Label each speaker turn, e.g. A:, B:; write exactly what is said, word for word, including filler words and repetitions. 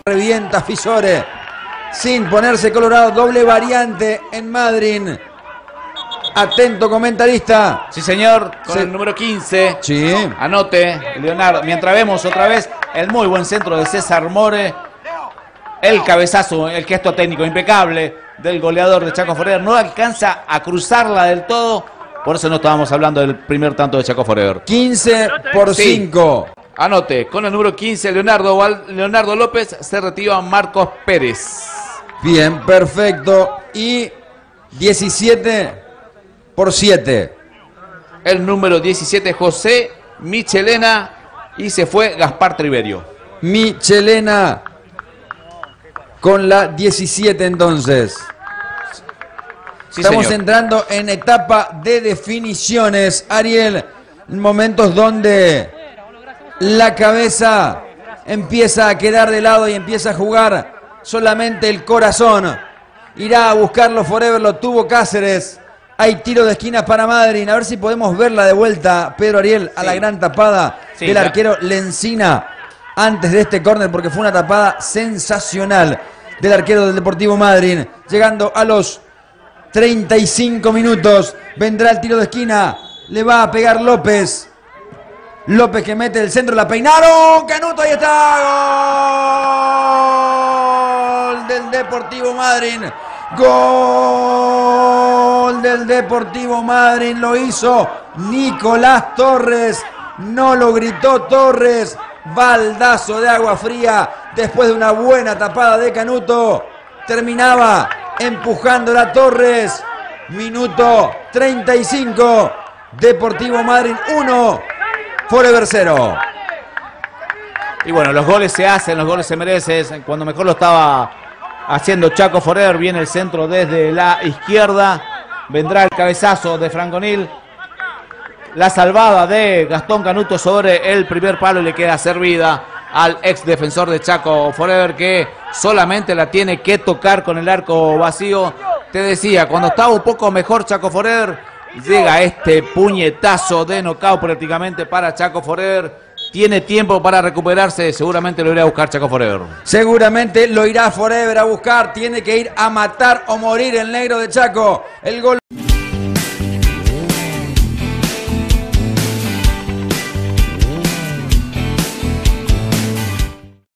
A: Revienta Fisore. Sin ponerse colorado. Doble variante en Madrid. Atento comentarista.
B: Sí, señor, con
A: Se...
B: el número quince.
A: Sí.
B: Anote, Leonardo. Mientras vemos otra vez el muy buen centro de César More. El cabezazo, el gesto técnico impecable del goleador de Chaco Forever. No alcanza a cruzarla del todo. Por eso no estábamos hablando del primer tanto de Chaco Forever.
A: quince por cinco.
B: Sí. Anote, con el número quince, Leonardo, Val... Leonardo López, se retira Marcos Pérez.
A: Bien, perfecto. Y diecisiete por siete.
B: El número diecisiete, José Michelena. Y se fue Gaspar Triverio.
A: Michelena con la diecisiete entonces.
B: Sí,
A: Estamos
B: señor.
A: entrando en etapa de definiciones, Ariel. Momentos donde la cabeza empieza a quedar de lado y empieza a jugar solamente el corazón. Irá a buscarlo Forever, lo tuvo Cáceres. Hay tiro de esquina para Madrid. A ver si podemos verla de vuelta, Pedro Ariel, a sí. la gran tapada sí, del ya. arquero Lencina antes de este córner, porque fue una tapada sensacional del arquero del Deportivo Madrid. Llegando a los treinta y cinco minutos, vendrá el tiro de esquina, le va a pegar López. López que mete el centro, la peinaron, Canuto, ahí está, gol del Deportivo Madrid. Gol del Deportivo Madrid, lo hizo Nicolás Torres, no lo gritó Torres, baldazo de agua fría después de una buena tapada de Canuto, terminaba empujándola Torres, minuto treinta y cinco, Deportivo Madrid uno, Forever cero.
B: Y bueno, los goles se hacen, los goles se merecen, cuando mejor lo estaba haciendo Chaco Forever, viene el centro desde la izquierda, vendrá el cabezazo de Franconil, la salvada de Gastón Canuto sobre el primer palo y le queda servida al ex defensor de Chaco Forever, que solamente la tiene que tocar con el arco vacío. Te decía, cuando estaba un poco mejor Chaco Forever, llega este puñetazo de knockout prácticamente para Chaco Forever. Tiene tiempo para recuperarse, seguramente lo irá a buscar Chaco Forever.
A: Seguramente lo irá Forever a buscar, tiene que ir a matar o morir el negro de Chaco. El gol...